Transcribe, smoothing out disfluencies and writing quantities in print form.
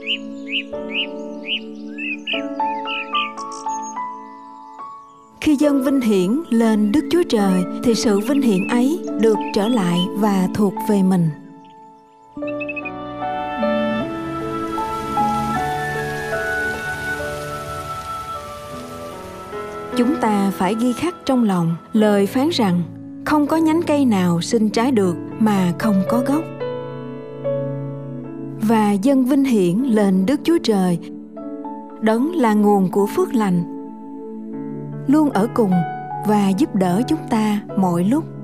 Khi dâng vinh hiển lên Đức Chúa Trời thì sự vinh hiển ấy được trở lại và thuộc về mình. Chúng ta phải ghi khắc trong lòng lời phán rằng không có nhánh cây nào sinh trái được mà không có gốc. Và dâng vinh hiển lên Đức Chúa Trời, Đấng là nguồn của phước lành, luôn ở cùng và giúp đỡ chúng ta mọi lúc.